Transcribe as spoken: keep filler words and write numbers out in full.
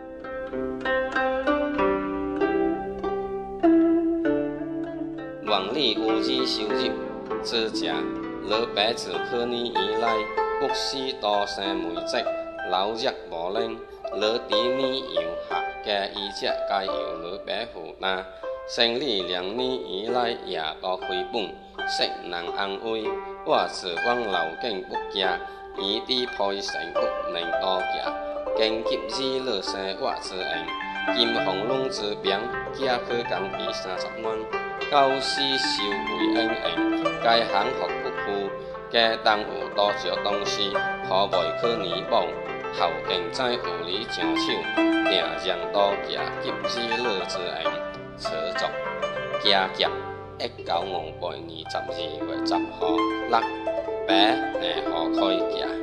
王里有志收入之家，老爸自去年以来，不时多生梅积，老弱无能，老弟年幼下家伊只该由老爸负担。生理两年以来也多亏本，识人安慰，我自往老境不家，伊伫配生不能多家，经急日落生我之恩，金红龙之名，家去工比三十万。到时收为恩恩，该行福不负，家当有多少东西，可袂去年望，后更知有你上手，定让多家急日落之恩，持续家业一九五八年十二月十号，六八年号开家。